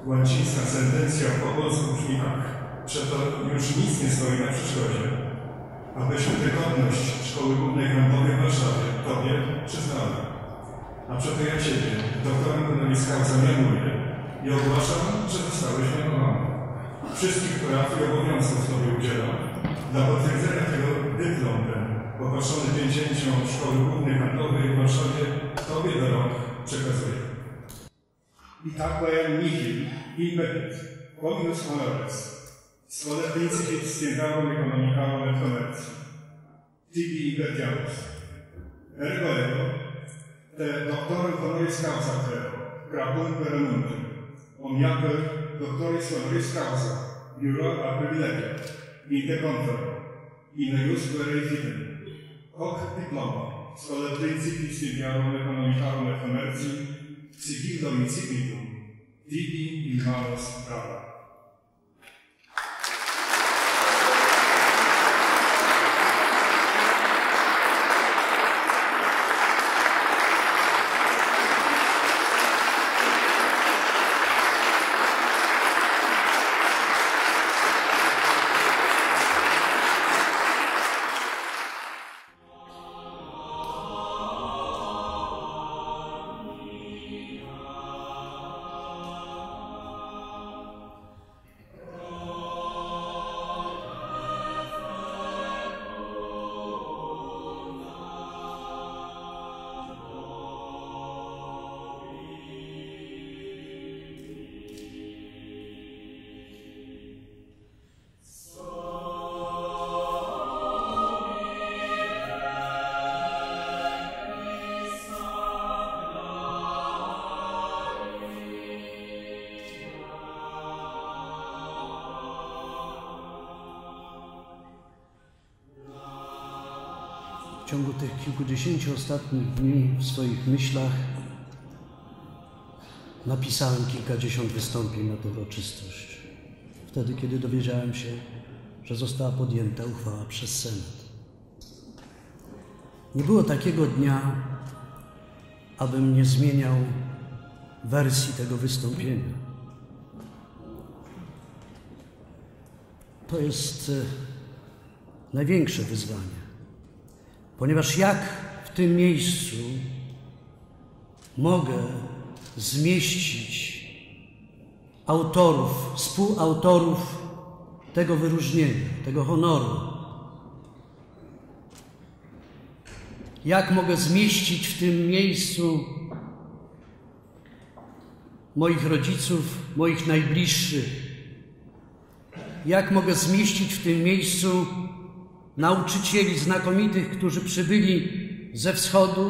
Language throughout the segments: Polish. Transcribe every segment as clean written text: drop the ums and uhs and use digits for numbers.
Łacińska sentencja po polsku brzmi tak: przeto już nic nie stoi na przeszkodzie, abyśmy tę godność Szkoły Głównej Handlowej w Warszawie Tobie przyznali. A przeto ja Ciebie, doktorem honoris causa, mianuję i ogłaszam, że zostałeś mianowany. Wszystkich praw i obowiązków Tobie udzielam. Dla potwierdzenia tego dyplom ten, poproszony 50 Szkoły Głównej Handlowej w Warszawie, Tobie do rąk przekazuję. Itaque nihil impedit, quominus honores, schole principit sciendarum economicarum et commerci, tibi impetiamus. Ergo ego, te doctorem honoris causa creo, grapum perenuntum, omniaque doctoris honoris causa, juro a privilegia, in te confero, in eiusque reifitem. Hoc diploma, schole principit sciendarum economicarum et commerci, sic domicipitum, tibi in manos prava. W ciągu tych kilkudziesięciu ostatnich dni w swoich myślach napisałem kilkadziesiąt wystąpień na tę uroczystość. Wtedy, kiedy dowiedziałem się, że została podjęta uchwała przez Senat. Nie było takiego dnia, abym nie zmieniał wersji tego wystąpienia. To jest największe wyzwanie. Ponieważ jak w tym miejscu mogę zmieścić autorów, współautorów tego wyróżnienia, tego honoru? Jak mogę zmieścić w tym miejscu moich rodziców, moich najbliższych? Jak mogę zmieścić w tym miejscu nauczycieli znakomitych, którzy przybyli ze wschodu,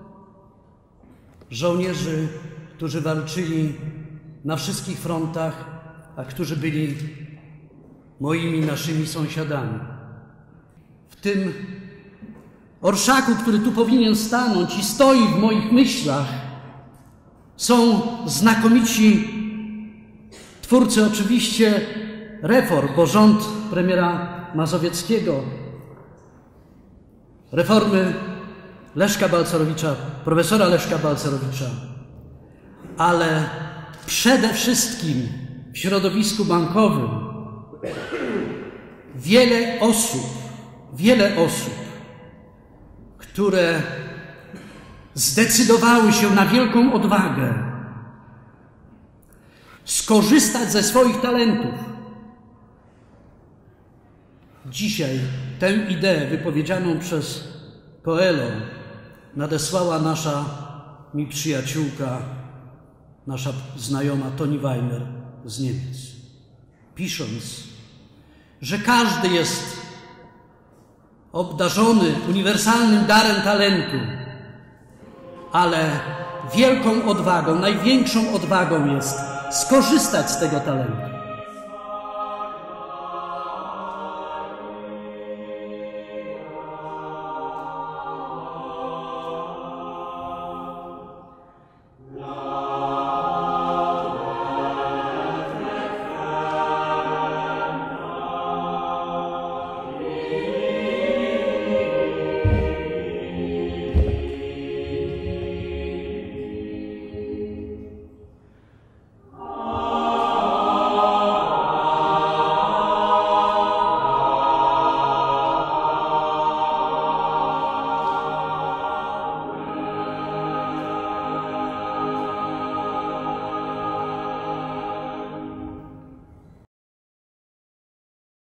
żołnierzy, którzy walczyli na wszystkich frontach, a którzy byli moimi, naszymi sąsiadami. W tym orszaku, który tu powinien stanąć i stoi w moich myślach, są znakomici twórcy oczywiście reform, bo rząd premiera Mazowieckiego, reformy Leszka Balcerowicza, profesora Leszka Balcerowicza, ale przede wszystkim w środowisku bankowym wiele osób, które zdecydowały się na wielką odwagę skorzystać ze swoich talentów. Dzisiaj tę ideę wypowiedzianą przez Coelho nadesłała nasza mi przyjaciółka, nasza znajoma Toni Weimer z Niemiec, pisząc, że każdy jest obdarzony uniwersalnym darem talentu, ale wielką odwagą, największą odwagą jest skorzystać z tego talentu.